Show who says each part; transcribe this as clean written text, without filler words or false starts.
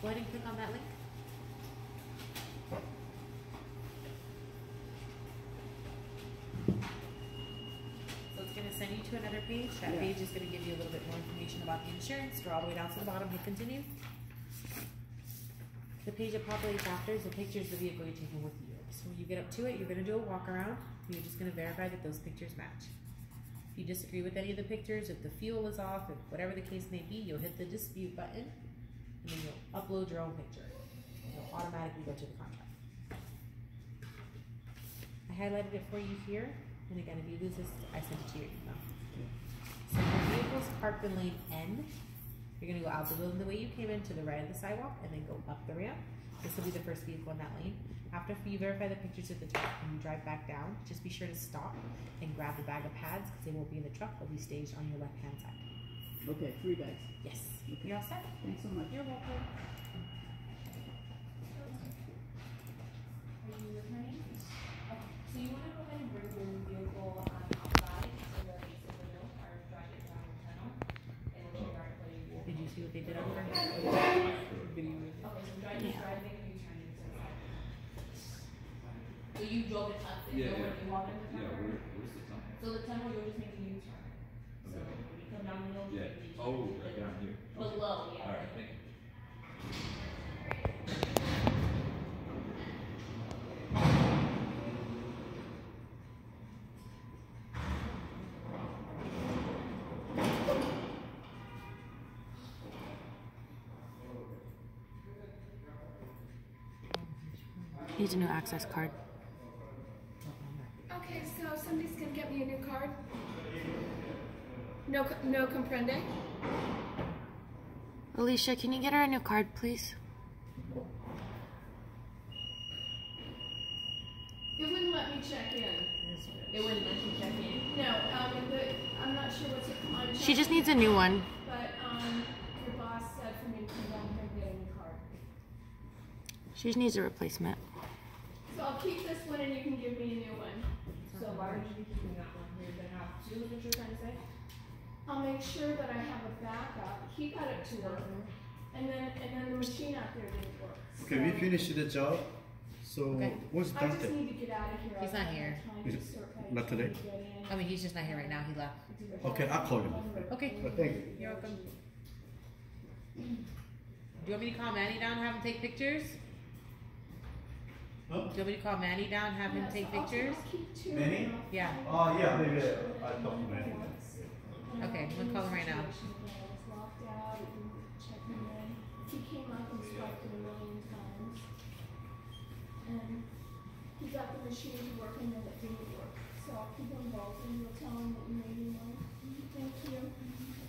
Speaker 1: go ahead and click on that link. So it's going to send you to another page. That page is going to give you a little bit more information about the insurance. Scroll all the way down to the bottom, hit continue. The page that populates after is the pictures of the vehicle you're taking with you. So when you get up to it, you're going to do a walk around. You're just going to verify that those pictures match. If you disagree with any of the pictures, if the fuel is off, if whatever the case may be, you'll hit the dispute button, and then you'll upload your own picture. It'll automatically go to the contract. I highlighted it for you here, and again, if you lose this, I sent it to your email. So your vehicle's parked in lane N. You're going to go out the building the way you came in to the right of the sidewalk, and then go up the ramp. This will be the first vehicle in that lane. After you verify the pictures at the top and you drive back down, just be sure to stop and grab the bag of pads because they won't be in the truck. They'll be staged on your left-hand side.
Speaker 2: Okay, 3 bags.
Speaker 1: Yes.
Speaker 2: Okay.
Speaker 1: You're all set?
Speaker 2: Thanks so much.
Speaker 1: You're welcome.
Speaker 3: Are you returning? Okay. So you want to go ahead and bring your vehicle outside so that it's in the window or drive it down the tunnel and we'll check our plate.
Speaker 1: Did you see what they did on her?
Speaker 3: Okay, so drive make a U-turn into the side. So you drove it up and when you walk in the tunnel?
Speaker 4: Where's the tunnel?
Speaker 3: So the tunnel, you're just making a U-turn. So when you come down the hill, you make a U-turn.
Speaker 4: Oh, right down here.
Speaker 3: Below, yeah.
Speaker 4: Alright, thank you.
Speaker 1: Needs a new access card.
Speaker 5: Okay, so somebody's gonna get me a new card? No comprende?
Speaker 1: Alicia, can you get her a new card, please?
Speaker 5: It wouldn't let me check in.
Speaker 3: It wouldn't let you check in.
Speaker 5: No, I'm not sure what's on.
Speaker 1: She just needs a new one.
Speaker 5: But your boss said for me to come down here and get a new card.
Speaker 1: She just needs a replacement.
Speaker 5: So I'll keep this one and you can give me a new one.
Speaker 3: So why would you be keeping that one? You're gonna have two, is what you're trying to say?
Speaker 5: I'll make sure that I have a backup. He got it to work. And then the machine out there didn't work.
Speaker 6: Okay, we finished the job. So what's
Speaker 5: I just
Speaker 6: Dante?
Speaker 5: need to get out of here.
Speaker 1: He's not here.
Speaker 6: Not today?
Speaker 1: I mean, he's just not here right now. He left.
Speaker 6: Okay, I'll call him.
Speaker 1: Okay.
Speaker 6: Well, thank you.
Speaker 1: You're welcome. Do you want me to call Manny down and have him take pictures?
Speaker 6: Huh?
Speaker 1: Do you want me to call Manny down and have him take pictures?
Speaker 6: Manny?
Speaker 1: Yeah.
Speaker 6: Oh, yeah, maybe I'll talk to Manny.
Speaker 1: Okay, I'm gonna call him right now.
Speaker 5: He came up and swiped it a million times. And he got the machine to work and then it didn't work. So I'll keep him involved and we'll tell him that you made me one. Thank you.